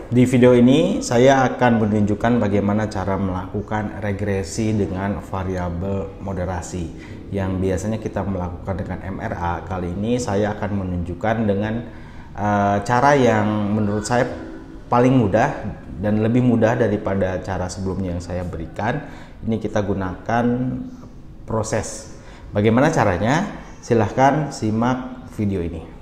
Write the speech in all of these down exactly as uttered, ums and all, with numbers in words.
Di video ini saya akan menunjukkan bagaimana cara melakukan regresi dengan variabel moderasi yang biasanya kita melakukan dengan M R A. Kali ini saya akan menunjukkan dengan uh, cara yang menurut saya paling mudah dan lebih mudah daripada cara sebelumnya yang saya berikan. Ini kita gunakan proses. Bagaimana caranya? Silahkan simak video ini.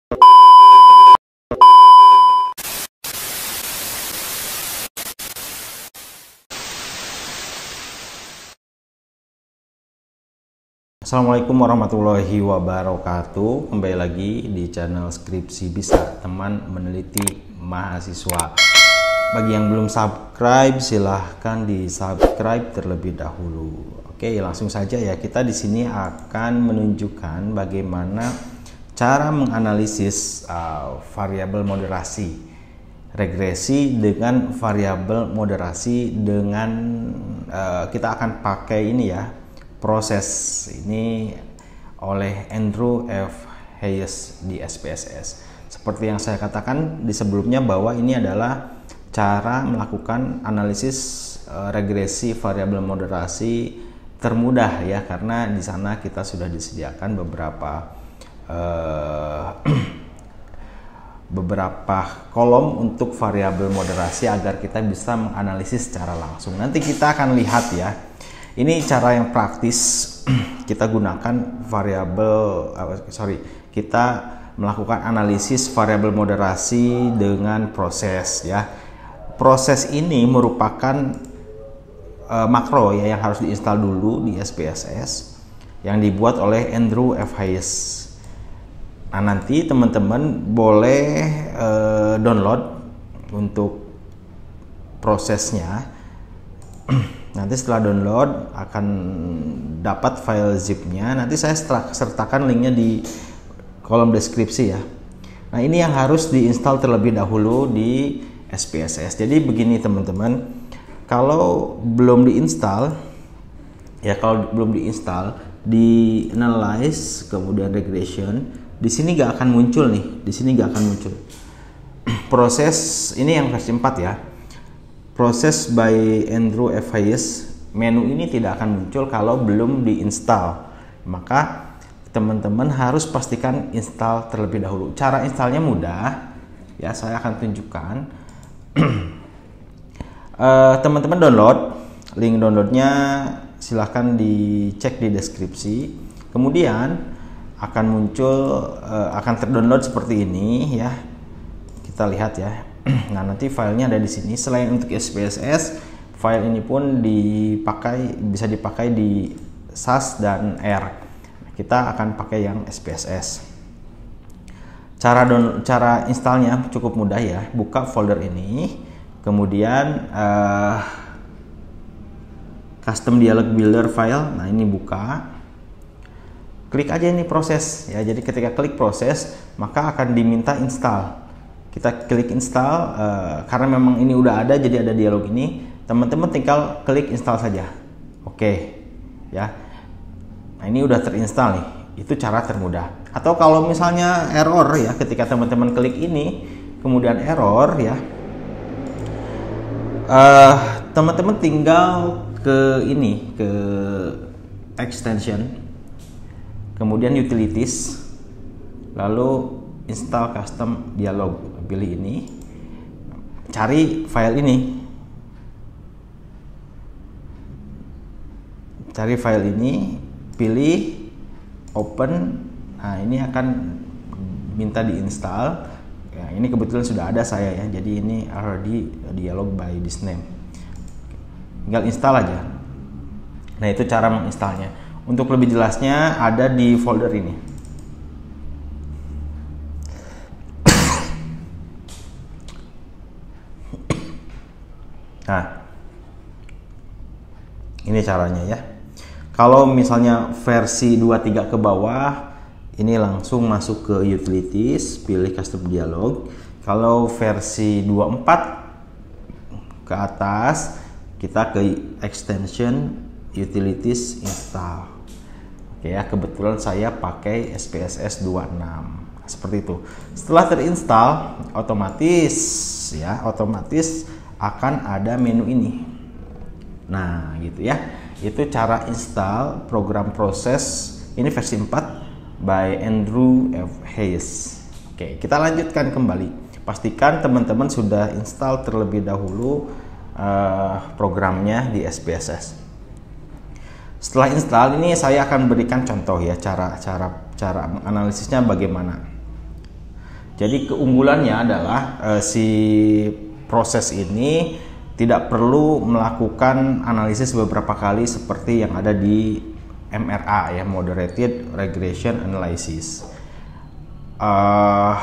Assalamualaikum warahmatullahi wabarakatuh. Kembali lagi di channel Skripsi Bisa, teman meneliti mahasiswa. Bagi yang belum subscribe, silahkan di subscribe terlebih dahulu. Oke, langsung saja ya. Kita di sini akan menunjukkan bagaimana cara menganalisis uh, variabel moderasi, regresi dengan variabel moderasi dengan uh, kita akan pakai ini ya. Proses ini oleh Andrew F. Hayes di S P S S. Seperti yang saya katakan di sebelumnya bahwa ini adalah cara melakukan analisis uh, regresi variabel moderasi termudah ya, karena di sana kita sudah disediakan beberapa uh, beberapa kolom untuk variabel moderasi agar kita bisa menganalisis secara langsung. Nanti kita akan lihat ya. Ini cara yang praktis. Kita gunakan variabel, uh, sorry, kita melakukan analisis variabel moderasi dengan proses ya. Proses ini merupakan uh, makro ya yang harus diinstal dulu di S P S S yang dibuat oleh Andrew F. Hayes. Nah, nanti teman-teman boleh uh, download untuk prosesnya. Nanti setelah download akan dapat file zipnya. Nanti saya sertakan linknya di kolom deskripsi ya. Nah, ini yang harus diinstal terlebih dahulu di S P S S. Jadi begini teman-teman, kalau belum diinstal ya, kalau belum diinstal di analyze kemudian regression, di sini gak akan muncul nih. Di sini gak akan muncul. Proses ini yang versi empat ya. Proses by Andrew F. Hayes, menu ini tidak akan muncul kalau belum diinstal. Maka teman-teman harus pastikan install terlebih dahulu. Cara installnya mudah ya, saya akan tunjukkan. Teman-teman uh, download, link downloadnya silahkan dicek di deskripsi. Kemudian akan muncul, uh, akan terdownload seperti ini ya. Kita lihat ya. Nah, nanti filenya ada di sini. Selain untuk S P S S, file ini pun dipakai, bisa dipakai di S A S dan R. Kita akan pakai yang S P S S. Cara down, cara installnya cukup mudah ya. Buka folder ini, kemudian uh, custom dialog builder file. Nah, ini buka. Klik aja ini proses ya. Jadi ketika klik proses, maka akan diminta install. Kita klik install, uh, karena memang ini udah ada, jadi ada dialog ini. Teman-teman tinggal klik install saja. Oke ya. Nah, ini udah terinstall nih. Itu cara termudah. Atau kalau misalnya error ya, ketika teman-teman klik ini kemudian error ya, teman-teman uh, tinggal ke ini, ke extension, kemudian utilities, lalu install custom dialog. Pilih ini, cari file ini, cari file ini, pilih open. Nah, ini akan minta diinstal ya. Ini kebetulan sudah ada saya ya, jadi ini already dialog by this name. Tinggal install aja. Nah, itu cara menginstalnya. Untuk lebih jelasnya ada di folder ini. Nah, ini caranya ya. Kalau misalnya versi dua puluh tiga ke bawah, ini langsung masuk ke utilities, pilih custom dialog. Kalau versi dua puluh empat ke atas, kita ke extension, utilities, install. Oke ya, kebetulan saya pakai S P S S dua puluh enam. Seperti itu. Setelah terinstall, otomatis ya, otomatis akan ada menu ini. Nah, gitu ya. Itu cara install program proses ini versi empat by Andrew F. Hayes. Oke, kita lanjutkan kembali. Pastikan teman-teman sudah install terlebih dahulu uh, programnya di S P S S. Setelah install ini saya akan berikan contoh ya, cara cara cara analisisnya bagaimana. Jadi keunggulannya adalah uh, si proses ini tidak perlu melakukan analisis beberapa kali seperti yang ada di M R A ya, Moderated Regression Analysis. Uh,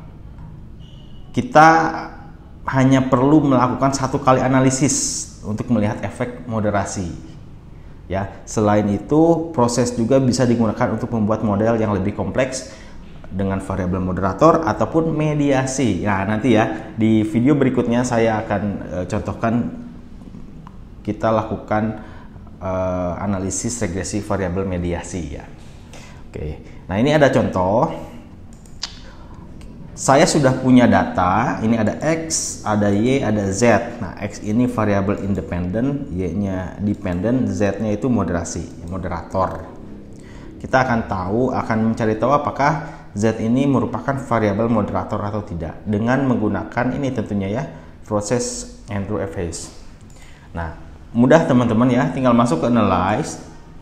kita hanya perlu melakukan satu kali analisis untuk melihat efek moderasi. Ya, selain itu proses juga bisa digunakan untuk membuat model yang lebih kompleks dengan variabel moderator ataupun mediasi. Nah, nanti ya di video berikutnya saya akan uh, contohkan kita lakukan uh, analisis regresi variabel mediasi ya. Oke. Nah, ini ada contoh. Saya sudah punya data, ini ada X, ada Y, ada Z. Nah, X ini variabel independen, Y-nya dependent, Z-nya itu moderasi, moderator. Kita akan tahu, akan mencari tahu apakah Z ini merupakan variabel moderator atau tidak dengan menggunakan ini tentunya ya, proses Andrew F. Hayes. Nah, mudah teman-teman ya, tinggal masuk ke Analyze,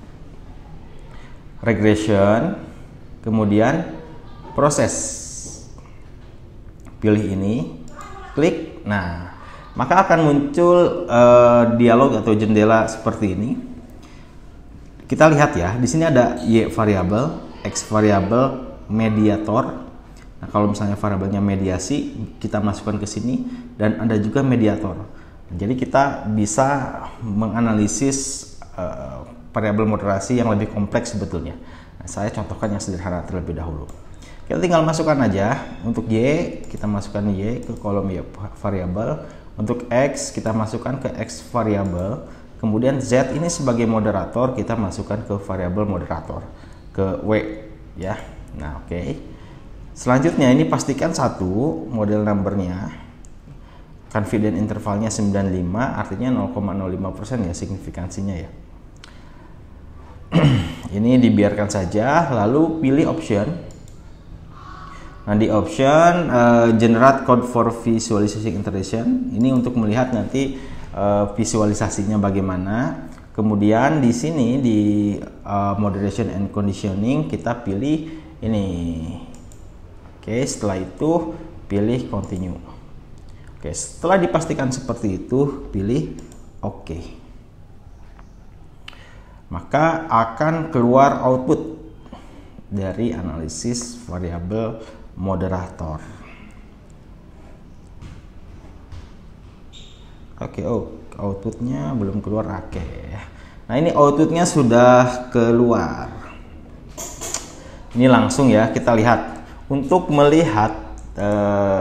Regression, kemudian proses. Pilih ini, klik. Nah, maka akan muncul uh, dialog atau jendela seperti ini. Kita lihat ya, di sini ada Y variabel, X variabel, mediator. Nah, kalau misalnya variabelnya mediasi, kita masukkan ke sini dan ada juga mediator. Jadi kita bisa menganalisis uh, variabel moderasi yang lebih kompleks sebetulnya. Nah, saya contohkan yang sederhana terlebih dahulu. Kita tinggal masukkan aja. Untuk Y, kita masukkan Y ke kolom Y variabel. Untuk X, kita masukkan ke X variabel. Kemudian Z ini sebagai moderator, kita masukkan ke variabel moderator, ke W ya. Nah, oke. Okay. Selanjutnya ini pastikan satu model numbernya, confidence intervalnya sembilan puluh lima, artinya nol koma nol lima persen ya signifikansinya ya. Ini dibiarkan saja, lalu pilih option. Nah, di option uh, generate code for visualization iteration, ini untuk melihat nanti uh, visualisasinya bagaimana. Kemudian di sini di uh, moderation and conditioning kita pilih ini. Oke, setelah itu pilih continue. Oke, setelah dipastikan seperti itu pilih oke. Maka akan keluar output dari analisis variabel moderator. Oke, oh outputnya belum keluar. Oke, nah ini outputnya sudah keluar. Ini langsung ya kita lihat. Untuk melihat eh,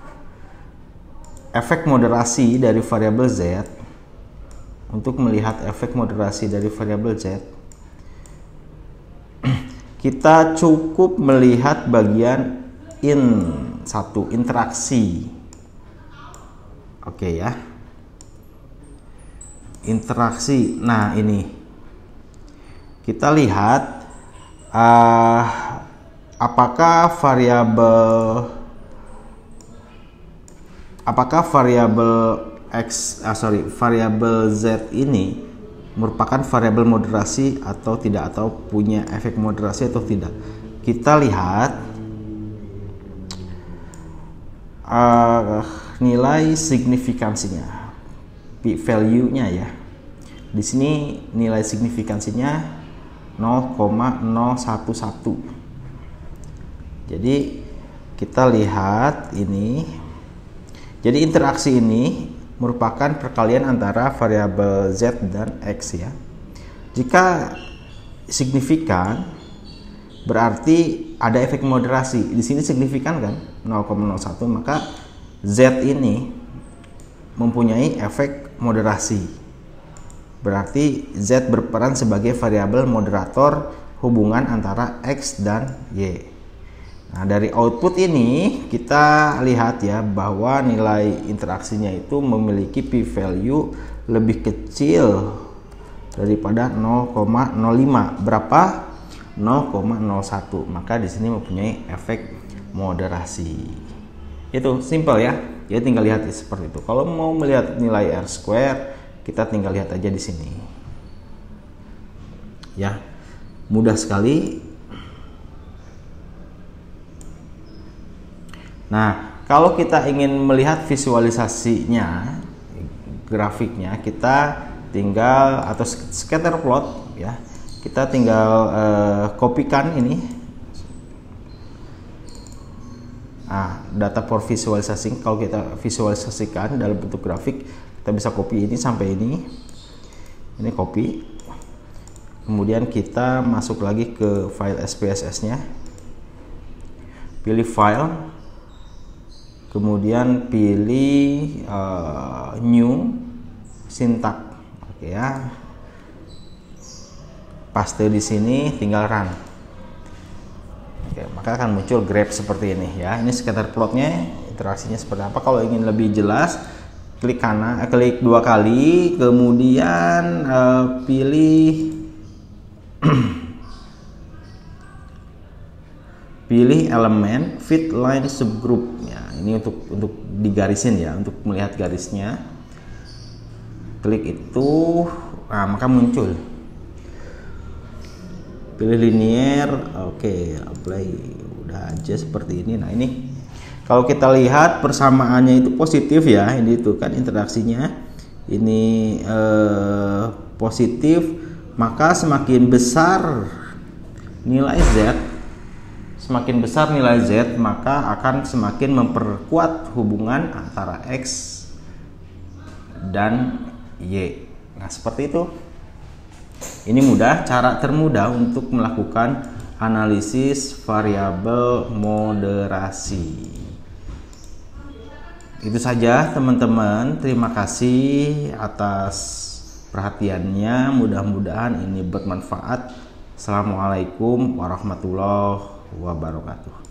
efek moderasi dari variabel Z, untuk melihat efek moderasi dari variabel Z, kita cukup melihat bagian in satu interaksi. Oke ya, interaksi. Nah, ini kita lihat uh, apakah variabel apakah variabel X ah, sorry variabel Z ini merupakan variabel moderasi atau tidak, atau punya efek moderasi atau tidak. Kita lihat Uh, nilai signifikansinya, p-value-nya ya. Di sini nilai signifikansinya nol koma nol satu satu. Jadi kita lihat ini. Jadi interaksi ini merupakan perkalian antara variabel Z dan X ya. Jika signifikan berarti ada efek moderasi. Di sini signifikan kan nol koma nol satu, maka Z ini mempunyai efek moderasi. Berarti Z berperan sebagai variabel moderator hubungan antara X dan Y. Nah, dari output ini kita lihat ya bahwa nilai interaksinya itu memiliki p-value lebih kecil daripada nol koma nol lima. Berapa? nol koma nol satu. Maka di sini mempunyai efek moderasi. Itu simple ya. Ya tinggal lihat seperti itu. Kalau mau melihat nilai R square, kita tinggal lihat aja di sini. Ya. Mudah sekali. Nah, kalau kita ingin melihat visualisasinya, grafiknya, kita tinggal atau scatter plot ya. Kita tinggal uh, kopikan ini. Nah, data for visualizing, kalau kita visualisasikan dalam bentuk grafik, kita bisa copy ini sampai ini. Ini copy. Kemudian kita masuk lagi ke file S P S S-nya. Pilih file. Kemudian pilih uh, new syntax. Oke ya. Paste di sini, tinggal run. Oke, maka akan muncul graph seperti ini ya. Ini scatter plotnya, interaksinya seperti apa. Kalau ingin lebih jelas, klik kanan, eh, klik dua kali, kemudian uh, pilih pilih elemen fit line subgroup ya. Ini untuk untuk digarisin ya, untuk melihat garisnya. Klik itu, nah maka muncul. Pilih linear, oke, okay, apply, udah aja seperti ini. Nah ini, kalau kita lihat persamaannya itu positif ya, ini itu kan interaksinya, ini eh, positif, maka semakin besar nilai Z, semakin besar nilai Z, maka akan semakin memperkuat hubungan antara X dan Y. Nah seperti itu. Ini mudah, cara termudah untuk melakukan analisis variabel moderasi. Itu saja teman-teman, terima kasih atas perhatiannya, mudah-mudahan ini bermanfaat. Assalamualaikum warahmatullahi wabarakatuh.